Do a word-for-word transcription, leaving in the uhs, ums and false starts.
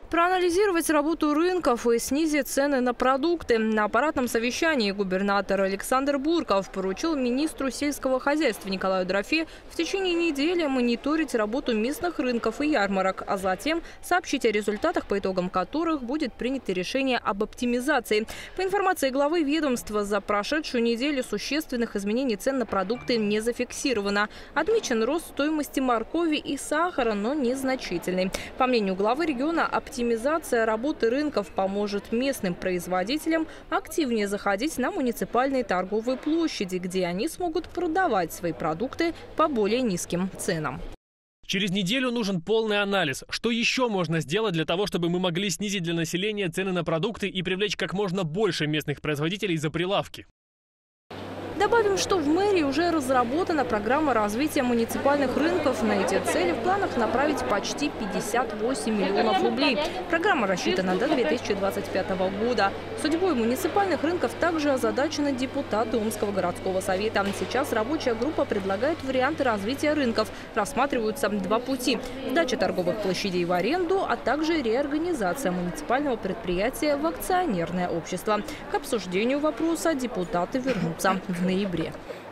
Проанализировать работу рынков и снизить цены на продукты. На аппаратном совещании губернатор Александр Бурков поручил министру сельского хозяйства Николаю Дорофею в течение недели мониторить работу местных рынков и ярмарок, а затем сообщить о результатах, по итогам которых будет принято решение об оптимизации. По информации главы ведомства, за прошедшую неделю существенных изменений цен на продукты не зафиксировано. Отмечен рост стоимости моркови и сахара, но незначительный. По мнению главы региона, оптимизация работы рынков поможет местным производителям активнее заходить на муниципальные торговые площади, где они смогут продавать свои продукты по более низким ценам. Через неделю нужен полный анализ. Что еще можно сделать для того, чтобы мы могли снизить для населения цены на продукты и привлечь как можно больше местных производителей за прилавки? Добавим, что в мэрии уже разработана программа развития муниципальных рынков. На эти цели в планах направить почти пятьдесят восемь миллионов рублей. Программа рассчитана до две тысячи двадцать пятого года. Судьбой муниципальных рынков также озадачены депутаты Омского городского совета. Сейчас рабочая группа предлагает варианты развития рынков. Рассматриваются два пути – сдача торговых площадей в аренду, а также реорганизация муниципального предприятия в акционерное общество. К обсуждению вопроса депутаты вернутся в ноябре.